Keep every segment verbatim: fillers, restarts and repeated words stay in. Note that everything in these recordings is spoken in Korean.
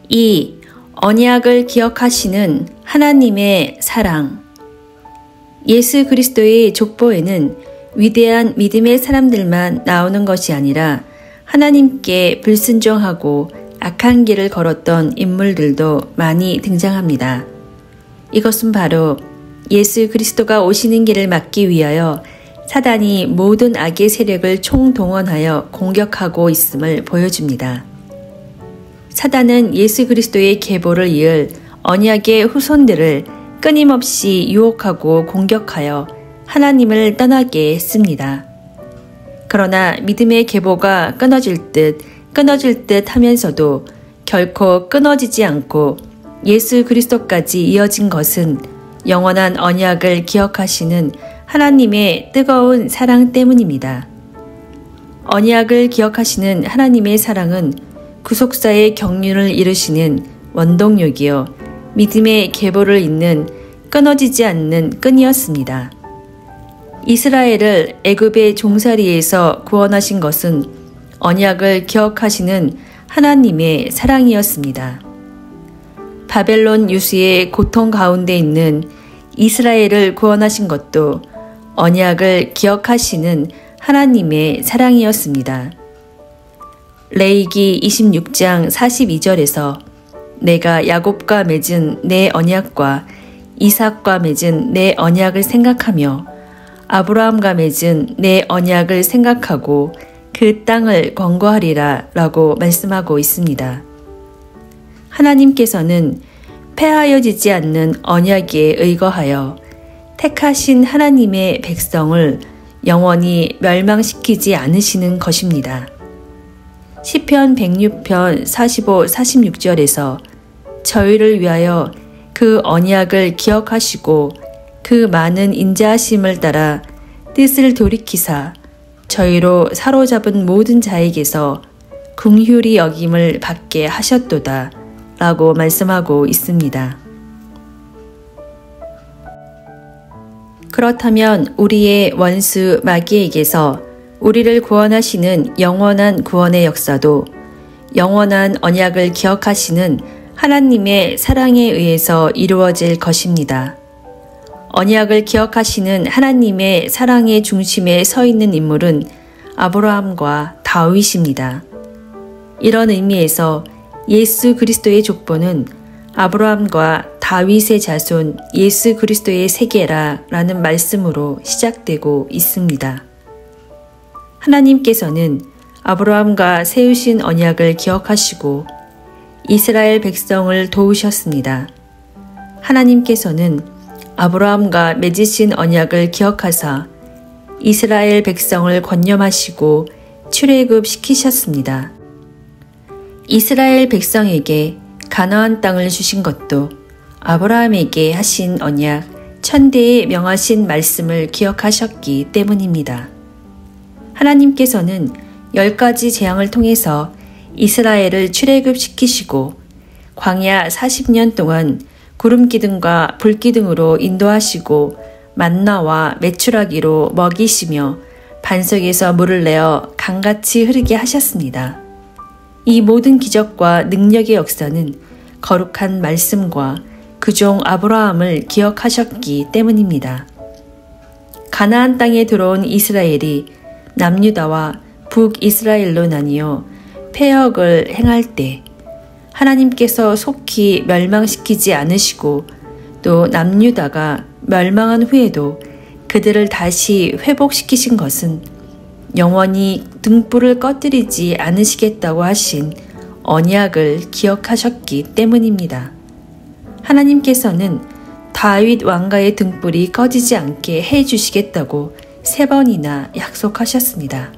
이. 언약을 기억하시는 하나님의 사랑. 예수 그리스도의 족보에는 위대한 믿음의 사람들만 나오는 것이 아니라 하나님께 불순종하고 악한 길을 걸었던 인물들도 많이 등장합니다. 이것은 바로 예수 그리스도가 오시는 길을 막기 위하여 사단이 모든 악의 세력을 총동원하여 공격하고 있음을 보여줍니다. 사단은 예수 그리스도의 계보를 이을 언약의 후손들을 끊임없이 유혹하고 공격하여 하나님을 떠나게 했습니다. 그러나 믿음의 계보가 끊어질 듯 끊어질 듯 하면서도 결코 끊어지지 않고 예수 그리스도까지 이어진 것은 영원한 언약을 기억하시는 하나님의 뜨거운 사랑 때문입니다. 언약을 기억하시는 하나님의 사랑은 구속사의 경륜을 이루시는 원동력이요 믿음의 계보를 잇는 끊어지지 않는 끈이었습니다. 이스라엘을 애굽의 종살이에서 구원하신 것은 언약을 기억하시는 하나님의 사랑이었습니다. 바벨론 유수의 고통 가운데 있는 이스라엘을 구원하신 것도 언약을 기억하시는 하나님의 사랑이었습니다. 레위기 이십육 장 사십이 절에서 내가 야곱과 맺은 내 언약과 이삭과 맺은 내 언약을 생각하며 아브라함과 맺은 내 언약을 생각하고 그 땅을 권고하리라 라고 말씀하고 있습니다. 하나님께서는 폐하여지지 않는 언약에 의거하여 택하신 하나님의 백성을 영원히 멸망시키지 않으시는 것입니다. 시편 백육 편 사십오, 사십육 절에서 저희를 위하여 그 언약을 기억하시고 그 많은 인자하심을 따라 뜻을 돌이키사 저희로 사로잡은 모든 자에게서 긍휼히 여김을 받게 하셨도다 라고 말씀하고 있습니다. 그렇다면 우리의 원수 마귀에게서 우리를 구원하시는 영원한 구원의 역사도 영원한 언약을 기억하시는 하나님의 사랑에 의해서 이루어질 것입니다. 언약을 기억하시는 하나님의 사랑의 중심에 서 있는 인물은 아브라함과 다윗입니다. 이런 의미에서 예수 그리스도의 족보는 아브라함과 다윗의 자손 예수 그리스도의 세계라 라는 말씀으로 시작되고 있습니다. 하나님께서는 아브라함과 세우신 언약을 기억하시고 이스라엘 백성을 도우셨습니다. 하나님께서는 아브라함과 맺으신 언약을 기억하사 이스라엘 백성을 권념하시고 출애굽시키셨습니다. 이스라엘 백성에게 가나안 땅을 주신 것도 아브라함에게 하신 언약, 천대에 명하신 말씀을 기억하셨기 때문입니다. 하나님께서는 열 가지 재앙을 통해서 이스라엘을 출애굽시키시고 광야 사십 년 동안 구름기둥과 불기둥으로 인도하시고 만나와 메추라기로 먹이시며 반석에서 물을 내어 강같이 흐르게 하셨습니다. 이 모든 기적과 능력의 역사는 거룩한 말씀과 그종 아브라함을 기억하셨기 때문입니다. 가나안 땅에 들어온 이스라엘이 남유다와 북이스라엘로 나뉘어 패역을 행할 때 하나님께서 속히 멸망시키지 않으시고 또 남유다가 멸망한 후에도 그들을 다시 회복시키신 것은 영원히 등불을 꺼뜨리지 않으시겠다고 하신 언약을 기억하셨기 때문입니다. 하나님께서는 다윗 왕가의 등불이 꺼지지 않게 해주시겠다고 세 번이나 약속하셨습니다.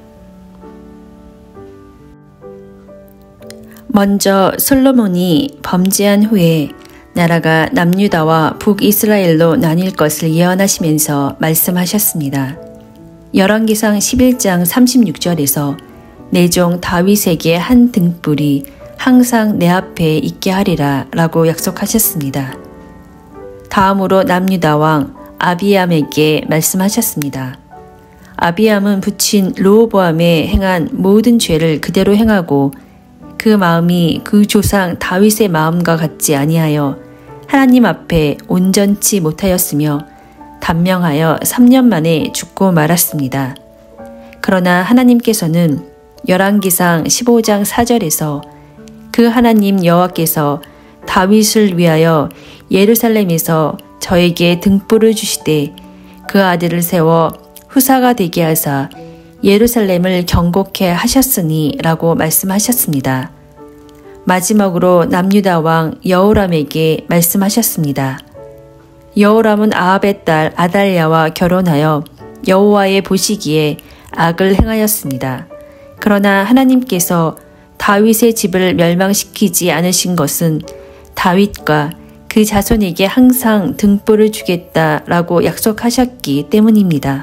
먼저 솔로몬이 범죄한 후에 나라가 남유다와 북이스라엘로 나뉠 것을 예언하시면서 말씀하셨습니다. 열왕기상 십일 장 삼십육 절에서 내 종 다윗에게 한 등불이 항상 내 앞에 있게 하리라 라고 약속하셨습니다. 다음으로 남유다 왕 아비암에게 말씀하셨습니다. 아비암은 부친 르호보암에 행한 모든 죄를 그대로 행하고 그 마음이 그 조상 다윗의 마음과 같지 아니하여 하나님 앞에 온전치 못하였으며 단명하여 삼 년 만에 죽고 말았습니다. 그러나 하나님께서는 열왕기상 십오 장 사 절에서 그 하나님 여호와께서 다윗을 위하여 예루살렘에서 저에게 등불을 주시되 그 아들을 세워 후사가 되게 하사 예루살렘을 경고케 하셨으니 라고 말씀하셨습니다. 마지막으로 남유다 왕 여호람에게 말씀하셨습니다. 여호람은 아합의 딸 아달랴와 결혼하여 여호와의 보시기에 악을 행하였습니다. 그러나 하나님께서 다윗의 집을 멸망시키지 않으신 것은 다윗과 그 자손에게 항상 등불을 주겠다라고 약속하셨기 때문입니다.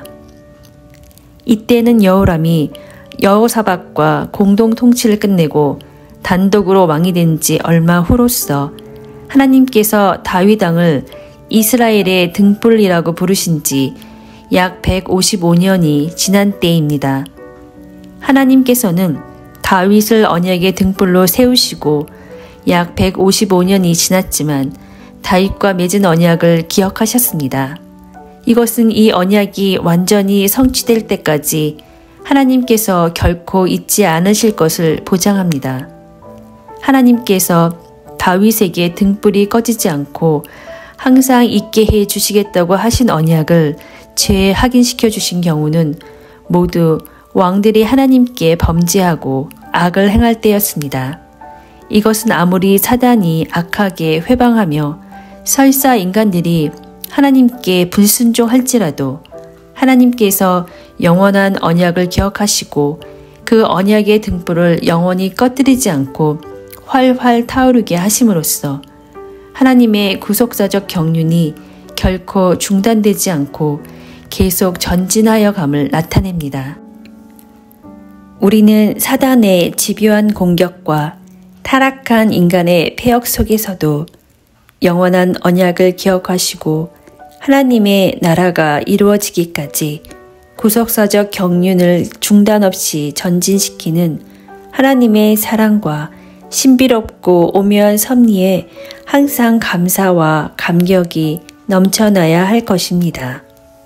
이때는 여호람이 여호사밧과 공동 통치를 끝내고 단독으로 왕이 된 지 얼마 후로서 하나님께서 다윗 왕을 이스라엘의 등불이라고 부르신 지 약 백오십오 년이 지난 때입니다. 하나님께서는 다윗을 언약의 등불로 세우시고 약 백오십오 년이 지났지만 다윗과 맺은 언약을 기억하셨습니다. 이것은 이 언약이 완전히 성취될 때까지 하나님께서 결코 잊지 않으실 것을 보장합니다. 하나님께서 다윗에게 등불이 꺼지지 않고 항상 있게 해 주시겠다고 하신 언약을 재확인시켜 주신 경우는 모두 왕들이 하나님께 범죄하고 악을 행할 때였습니다. 이것은 아무리 사단이 악하게 회방하며 설사 인간들이 하나님께 불순종할지라도 하나님께서 영원한 언약을 기억하시고 그 언약의 등불을 영원히 꺼뜨리지 않고 활활 타오르게 하심으로써 하나님의 구속사적 경륜이 결코 중단되지 않고 계속 전진하여 감을 나타냅니다. 우리는 사단의 집요한 공격과 타락한 인간의 폐역 속에서도 영원한 언약을 기억하시고 하나님의 나라가 이루어지기까지 구속사적 경륜을 중단 없이 전진시키는 하나님의 사랑과 신비롭고 오묘한 섭리에 항상 감사와 감격이 넘쳐나야 할 것입니다.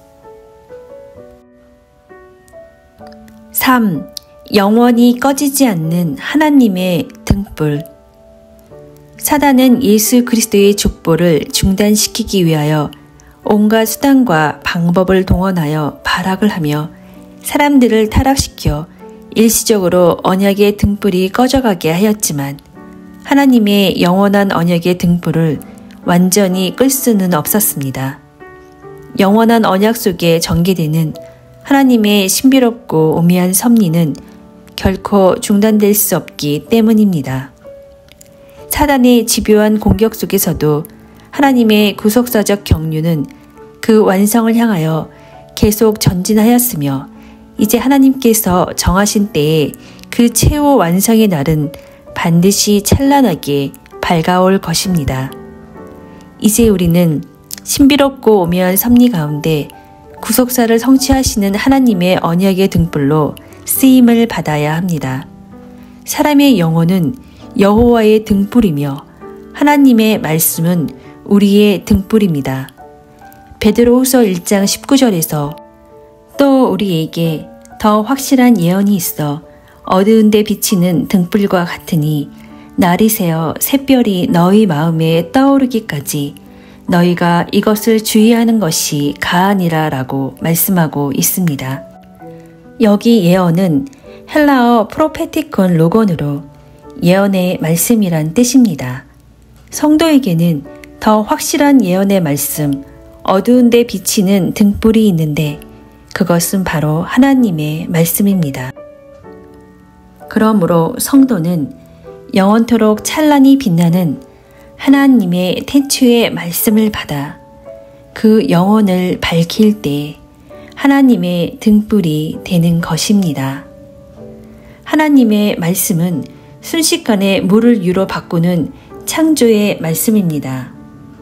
삼. 영원히 꺼지지 않는 하나님의 등불. 사단은 예수 그리스도의 족보를 중단시키기 위하여 온갖 수단과 방법을 동원하여 발악을 하며 사람들을 타락시켜 일시적으로 언약의 등불이 꺼져가게 하였지만 하나님의 영원한 언약의 등불을 완전히 끌 수는 없었습니다. 영원한 언약 속에 전개되는 하나님의 신비롭고 오묘한 섭리는 결코 중단될 수 없기 때문입니다. 사단의 집요한 공격 속에서도 하나님의 구속사적 경륜은 그 완성을 향하여 계속 전진하였으며 이제 하나님께서 정하신 때에 그 최후 완성의 날은 반드시 찬란하게 밝아올 것입니다. 이제 우리는 신비롭고 오묘한 섭리 가운데 구속사를 성취하시는 하나님의 언약의 등불로 쓰임을 받아야 합니다. 사람의 영혼은 여호와의 등불이며 하나님의 말씀은 우리의 등불입니다. 베드로후서 일 장 십구 절에서 또 우리에게 더 확실한 예언이 있어 어두운 데 비치는 등불과 같으니 날이 새어 샛별이 너희 마음에 떠오르기까지 너희가 이것을 주의하는 것이 가하니라 라고 말씀하고 있습니다. 여기 예언은 헬라어 프로페티콘 로건으로 예언의 말씀이란 뜻입니다. 성도에게는 더 확실한 예언의 말씀, 어두운 데 비치는 등불이 있는데 그것은 바로 하나님의 말씀입니다. 그러므로 성도는 영원토록 찬란히 빛나는 하나님의 태초의 말씀을 받아 그 영혼을 밝힐 때 하나님의 등불이 되는 것입니다. 하나님의 말씀은 순식간에 물을 유로 바꾸는 창조의 말씀입니다.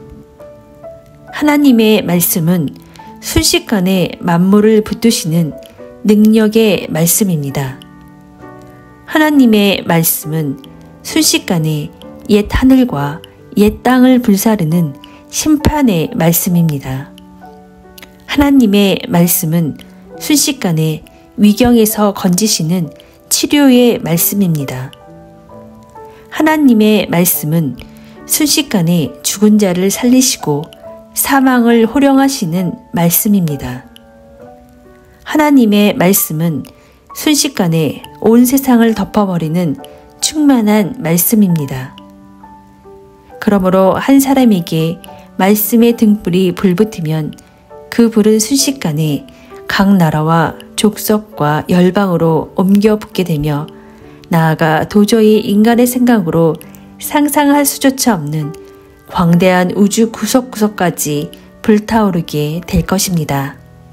하나님의 말씀은 순식간에 만물을 붙드시는 능력의 말씀입니다. 하나님의 말씀은 순식간에 옛 하늘과 옛 땅을 불사르는 심판의 말씀입니다. 하나님의 말씀은 순식간에 위경에서 건지시는 치료의 말씀입니다. 하나님의 말씀은 순식간에 죽은 자를 살리시고 사망을 호령하시는 말씀입니다. 하나님의 말씀은 순식간에 온 세상을 덮어버리는 충만한 말씀입니다. 그러므로 한 사람에게 말씀의 등불이 불붙으면 그 불은 순식간에 각 나라와 족속과 열방으로 옮겨 붙게 되며 나아가 도저히 인간의 생각으로 상상할 수조차 없는 광대한 우주 구석구석까지 불타오르게 될 것입니다.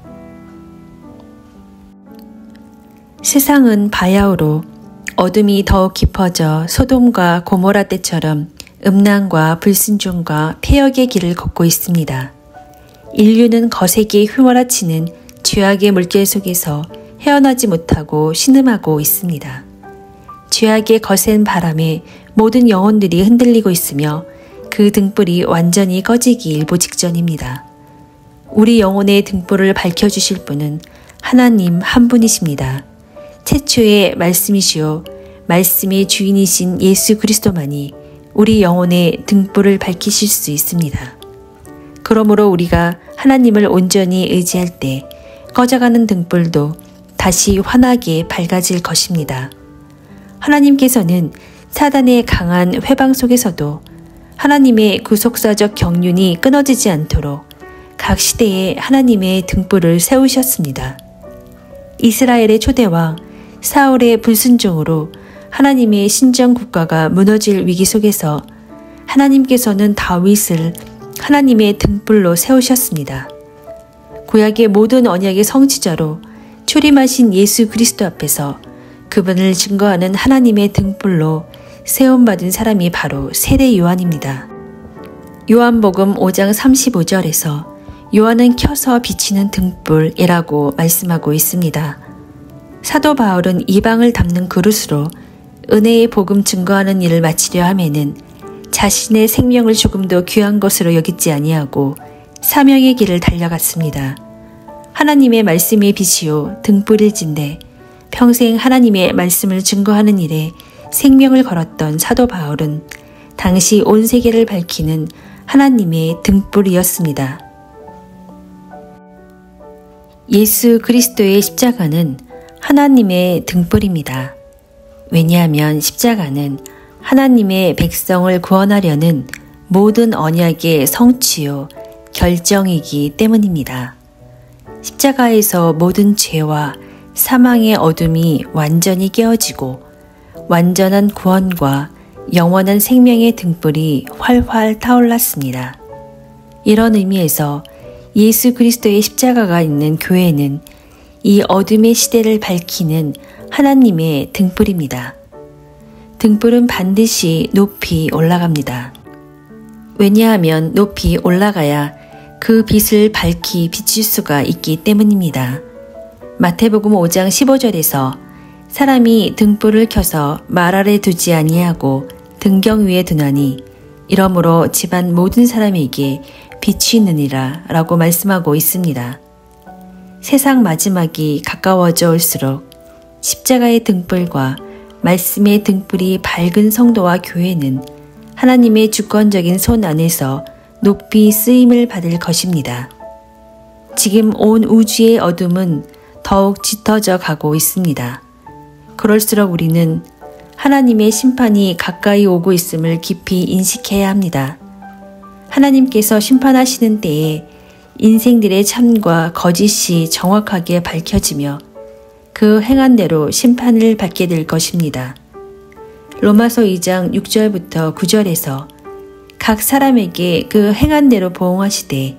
세상은 바야흐로 어둠이 더욱 깊어져 소돔과 고모라 때처럼 음란과 불순종과 폐역의 길을 걷고 있습니다. 인류는 거세게 휘몰아치는 죄악의 물결 속에서 헤어나지 못하고 신음하고 있습니다. 죄악의 거센 바람에 모든 영혼들이 흔들리고 있으며 그 등불이 완전히 꺼지기 일보 직전입니다. 우리 영혼의 등불을 밝혀주실 분은 하나님 한 분이십니다. 최초의 말씀이시오 말씀의 주인이신 예수 그리스도만이 우리 영혼의 등불을 밝히실 수 있습니다. 그러므로 우리가 하나님을 온전히 의지할 때 꺼져가는 등불도 다시 환하게 밝아질 것입니다. 하나님께서는 사단의 강한 회방 속에서도 하나님의 구속사적 경륜이 끊어지지 않도록 각 시대에 하나님의 등불을 세우셨습니다. 이스라엘의 초대왕 사울의 불순종으로 하나님의 신정 국가가 무너질 위기 속에서 하나님께서는 다윗을 하나님의 등불로 세우셨습니다. 구약의 모든 언약의 성취자로 출임하신 예수 그리스도 앞에서 그분을 증거하는 하나님의 등불로 세움받은 사람이 바로 세례 요한입니다. 요한복음 오 장 삼십오 절에서 요한은 켜서 비치는 등불이라고 말씀하고 있습니다. 사도 바울은 이방을 담는 그릇으로 은혜의 복음 증거하는 일을 마치려 하면은 자신의 생명을 조금도 귀한 것으로 여기지 아니하고 사명의 길을 달려갔습니다. 하나님의 말씀의 빛이요 등불일진데 평생 하나님의 말씀을 증거하는 일에 생명을 걸었던 사도 바울은 당시 온 세계를 밝히는 하나님의 등불이었습니다. 예수 그리스도의 십자가는 하나님의 등불입니다. 왜냐하면 십자가는 하나님의 백성을 구원하려는 모든 언약의 성취요 결정이기 때문입니다. 십자가에서 모든 죄와 사망의 어둠이 완전히 깨어지고 완전한 구원과 영원한 생명의 등불이 활활 타올랐습니다. 이런 의미에서 예수 그리스도의 십자가가 있는 교회는 이 어둠의 시대를 밝히는 하나님의 등불입니다. 등불은 반드시 높이 올라갑니다. 왜냐하면 높이 올라가야 그 빛을 밝히 비칠 수가 있기 때문입니다. 마태복음 오 장 십오 절에서 사람이 등불을 켜서 말 아래 두지 아니하고 등경 위에 두나니 이러므로 집안 모든 사람에게 빛이 있느니라 라고 말씀하고 있습니다. 세상 마지막이 가까워져 올수록 십자가의 등불과 말씀의 등불이 밝은 성도와 교회는 하나님의 주권적인 손 안에서 높이 쓰임을 받을 것입니다. 지금 온 우주의 어둠은 더욱 짙어져 가고 있습니다. 그럴수록 우리는 하나님의 심판이 가까이 오고 있음을 깊이 인식해야 합니다. 하나님께서 심판하시는 때에 인생들의 참과 거짓이 정확하게 밝혀지며 그 행한 대로 심판을 받게 될 것입니다. 로마서 이 장 육 절부터 구 절에서 각 사람에게 그 행한 대로 보응하시되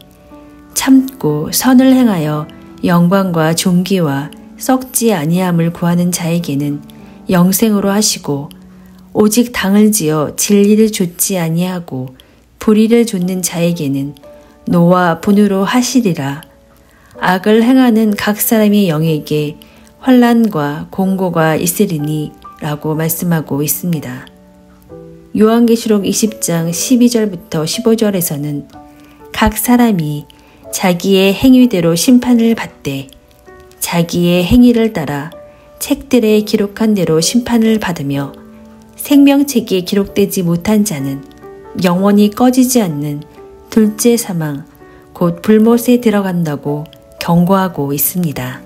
참고 선을 행하여 영광과 존귀와 썩지 아니함을 구하는 자에게는 영생으로 하시고 오직 당을 지어 진리를 좇지 아니하고 불의를 좇는 자에게는 노와 분으로 하시리라. 악을 행하는 각 사람의 영에게 환난과 공고가 있으리니 라고 말씀하고 있습니다. 요한계시록 이십 장 십이 절부터 십오 절에서는 각 사람이 자기의 행위대로 심판을 받되 자기의 행위를 따라 책들에 기록한 대로 심판을 받으며 생명책에 기록되지 못한 자는 영원히 꺼지지 않는 둘째 사망, 곧 불못에 들어간다고 경고하고 있습니다.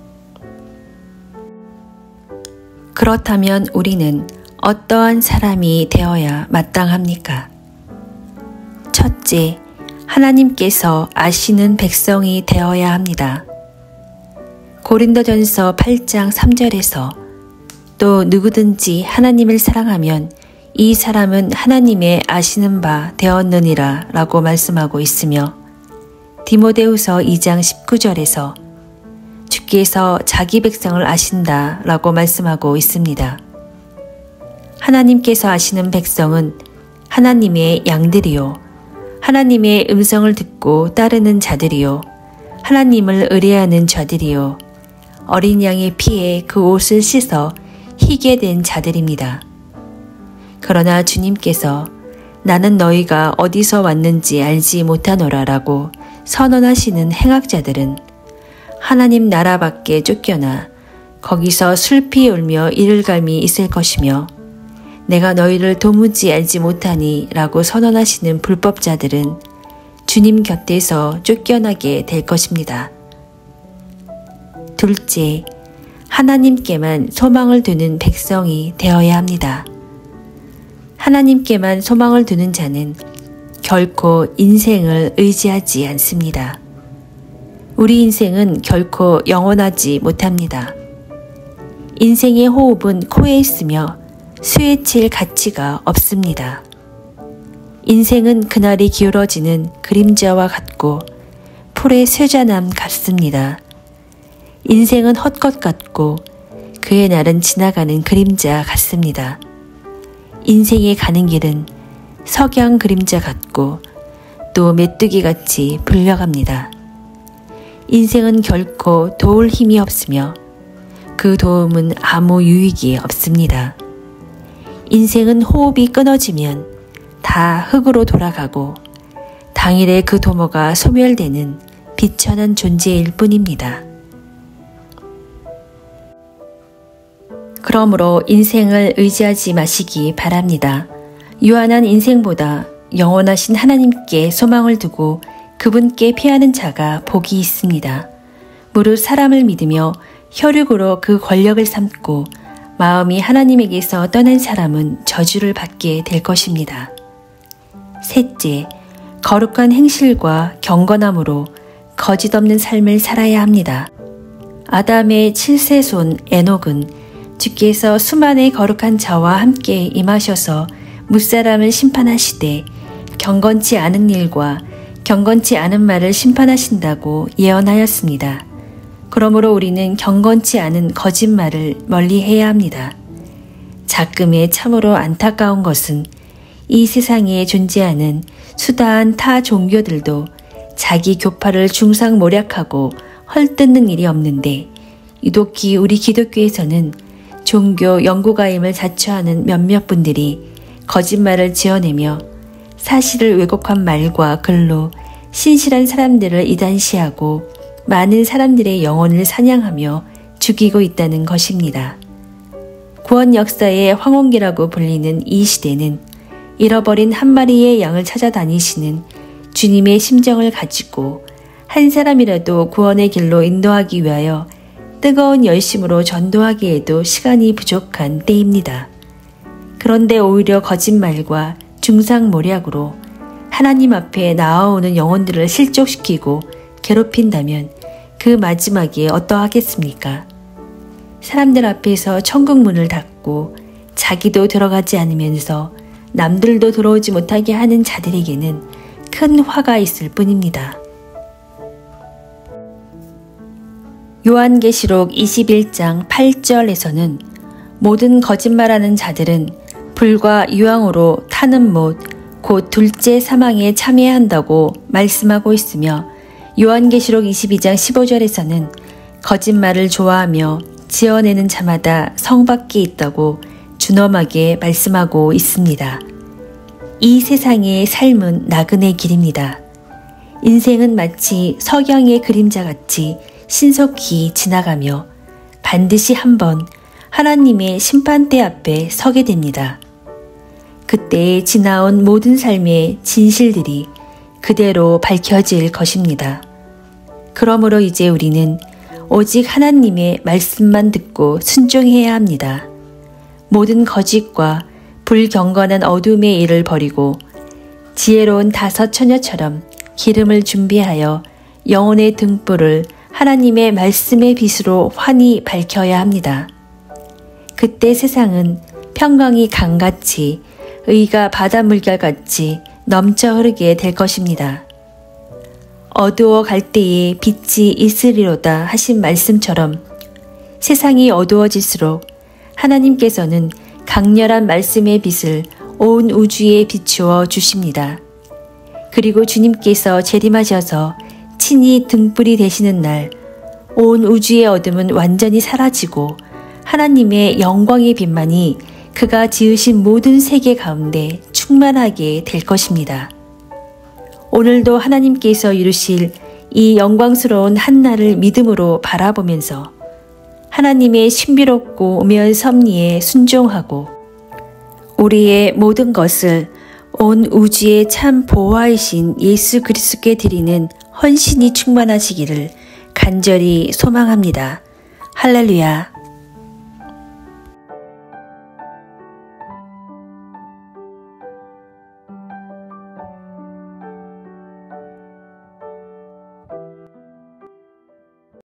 그렇다면 우리는 어떠한 사람이 되어야 마땅합니까? 첫째, 하나님께서 아시는 백성이 되어야 합니다. 고린도전서 팔 장 삼 절에서 또 누구든지 하나님을 사랑하면 이 사람은 하나님의 아시는 바 되었느니라 라고 말씀하고 있으며 디모데후서 이 장 십구 절에서 주께서 자기 백성을 아신다 라고 말씀하고 있습니다. 하나님께서 아시는 백성은 하나님의 양들이요, 하나님의 음성을 듣고 따르는 자들이요, 하나님을 의뢰하는 자들이요, 어린 양의 피에 그 옷을 씻어 희게 된 자들입니다. 그러나 주님께서 나는 너희가 어디서 왔는지 알지 못하노라 라고 선언하시는 행악자들은 하나님 나라 밖에 쫓겨나 거기서 슬피 울며 이를감이 있을 것이며 내가 너희를 도무지 알지 못하니 라고 선언하시는 불법자들은 주님 곁에서 쫓겨나게 될 것입니다. 둘째, 하나님께만 소망을 두는 백성이 되어야 합니다. 하나님께만 소망을 두는 자는 결코 인생을 의지하지 않습니다. 우리 인생은 결코 영원하지 못합니다. 인생의 호흡은 코에 있으며 스웨칠 가치가 없습니다. 인생은 그날이 기울어지는 그림자와 같고 풀의 쇠자남 같습니다. 인생은 헛것 같고 그의 날은 지나가는 그림자 같습니다. 인생의 가는 길은 석양 그림자 같고 또 메뚜기같이 불려갑니다. 인생은 결코 도울 힘이 없으며 그 도움은 아무 유익이 없습니다. 인생은 호흡이 끊어지면 다 흙으로 돌아가고 당일에 그 도모가 소멸되는 비천한 존재일 뿐입니다. 그러므로 인생을 의지하지 마시기 바랍니다. 유한한 인생보다 영원하신 하나님께 소망을 두고 그분께 피하는 자가 복이 있습니다. 무릇 사람을 믿으며 혈육으로 그 권력을 삼고 마음이 하나님에게서 떠난 사람은 저주를 받게 될 것입니다. 셋째, 거룩한 행실과 경건함으로 거짓 없는 삶을 살아야 합니다. 아담의 칠세 손 에녹은 주께서 수많은 거룩한 자와 함께 임하셔서 무사람을 심판하시되 경건치 않은 일과 경건치 않은 말을 심판하신다고 예언하였습니다. 그러므로 우리는 경건치 않은 거짓말을 멀리해야 합니다. 작금에 참으로 안타까운 것은 이 세상에 존재하는 수다한 타 종교들도 자기 교파를 중상모략하고 헐뜯는 일이 없는데 유독히 우리 기독교에서는 종교 연구가임을 자처하는 몇몇 분들이 거짓말을 지어내며 사실을 왜곡한 말과 글로 신실한 사람들을 이단시하고 많은 사람들의 영혼을 사냥하며 죽이고 있다는 것입니다. 구원 역사의 황혼기라고 불리는 이 시대는 잃어버린 한 마리의 양을 찾아다니시는 주님의 심정을 가지고 한 사람이라도 구원의 길로 인도하기 위하여 뜨거운 열심으로 전도하기에도 시간이 부족한 때입니다. 그런데 오히려 거짓말과 중상모략으로 하나님 앞에 나아오는 영혼들을 실족시키고 괴롭힌다면 그 마지막이 어떠하겠습니까? 사람들 앞에서 천국 문을 닫고 자기도 들어가지 않으면서 남들도 들어오지 못하게 하는 자들에게는 큰 화가 있을 뿐입니다. 요한계시록 이십일 장 팔 절에서는 모든 거짓말하는 자들은 불과 유황으로 타는 못, 곧 둘째 사망에 참여한다고 말씀하고 있으며 요한계시록 이십이 장 십오 절에서는 거짓말을 좋아하며 지어내는 자마다 성 밖에 있다고 준엄하게 말씀하고 있습니다. 이 세상의 삶은 나그네 길입니다. 인생은 마치 석양의 그림자같이 신속히 지나가며 반드시 한번 하나님의 심판대 앞에 서게 됩니다. 그때 지나온 모든 삶의 진실들이 그대로 밝혀질 것입니다. 그러므로 이제 우리는 오직 하나님의 말씀만 듣고 순종해야 합니다. 모든 거짓과 불경건한 어둠의 일을 버리고 지혜로운 다섯 처녀처럼 기름을 준비하여 영혼의 등불을 하나님의 말씀의 빛으로 환히 밝혀야 합니다. 그때 세상은 평강이 강같이 의가 바닷물결같이 넘쳐 흐르게 될 것입니다. 어두워 갈 때에 빛이 있으리로다 하신 말씀처럼 세상이 어두워질수록 하나님께서는 강렬한 말씀의 빛을 온 우주에 비추어 주십니다. 그리고 주님께서 재림하셔서 친히 등불이 되시는 날, 온 우주의 어둠은 완전히 사라지고 하나님의 영광의 빛만이 그가 지으신 모든 세계 가운데 충만하게 될 것입니다. 오늘도 하나님께서 이루실 이 영광스러운 한날을 믿음으로 바라보면서 하나님의 신비롭고 오묘한 섭리에 순종하고 우리의 모든 것을 온 우주의 참 보화이신 예수 그리스도께 드리는 헌신이 충만하시기를 간절히 소망합니다. 할렐루야.